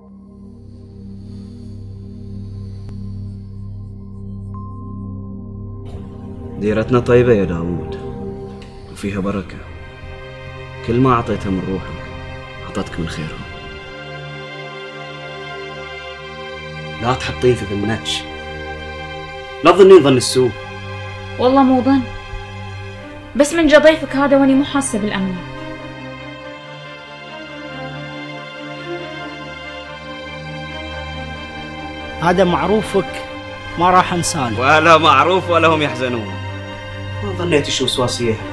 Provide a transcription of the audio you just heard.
ديرتنا طيبة يا داوود وفيها بركة. كل ما أعطيتها من روحك أعطتك من خيرها. لا تحطين في ذمنتش، لا تظنين ظن السوء. والله مو ظن، بس من جا ضيفك هذا واني مو حاسة بالأمن. هذا معروفك ما راح انسانه. ولا معروف ولا هم يحزنون. ما ظنيت شو وسواسية